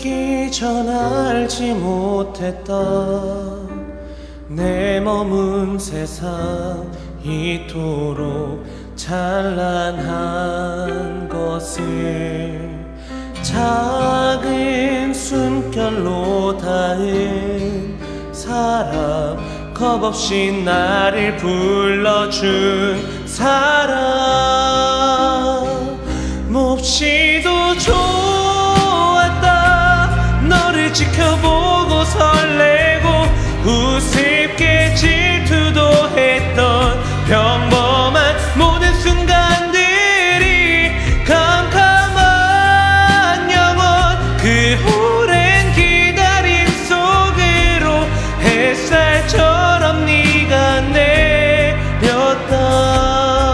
눕기 전 알지 못했다 내 머문 세상 이토록 찬란한 것을 작은 숨결로 닿은 사람 겁없이 나를 불러준 사람 몹시도 좋았다 너를 지켜보고 설레고 우습게 질투도 했던 평범한 모든 순간들이 캄캄한 영원 그 오랜 기다림 속으로 햇살처럼 네가 내렸다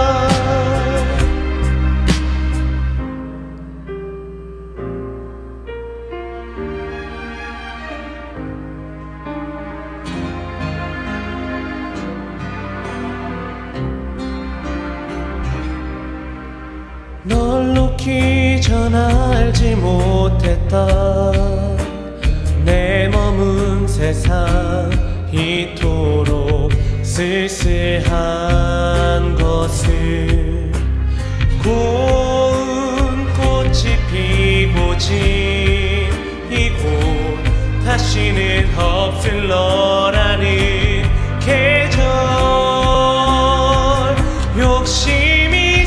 널 놓기 전 알지 못했다 내 머문 세상 이토록 쓸쓸한 것을 고운 꽃이 피고 진 이곳 다시는 없을 너라는 계절 욕심이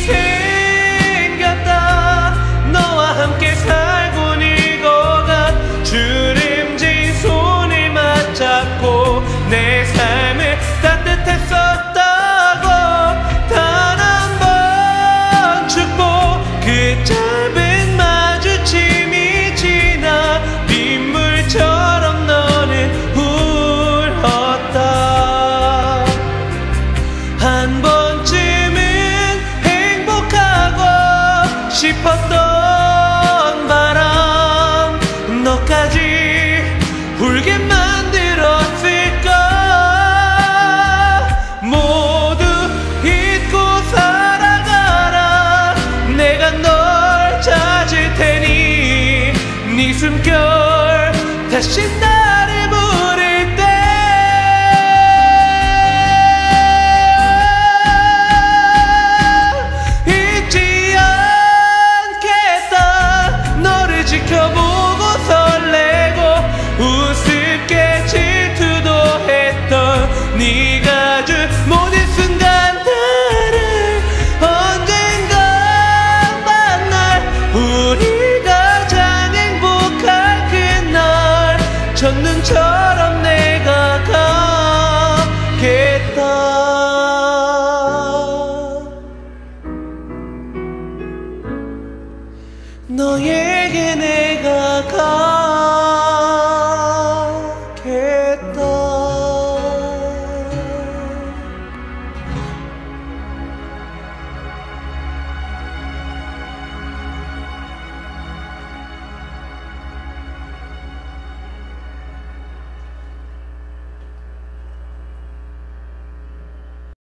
너와 함께 살고 늙어가 주름진 손을 맞잡고 내 삶을 따뜻했었다고 단 한 번 축복 그 짧은 마주침이 지나 빗물처럼 너는 울었다 한 번쯤은 행복하고 싶었던 너까지 울게 만들었을까 모두 잊고 살아가라 내가 널 찾을 테니 네 숨결 다시 나를 부를 때 잊지 않겠다 너를 지켜보고 우습게 질투도 했던 네가 준 모든 순간들을 언젠가 만날 우리 가장 행복할 그날 첫눈처럼 내가 가겠다 너에게 내가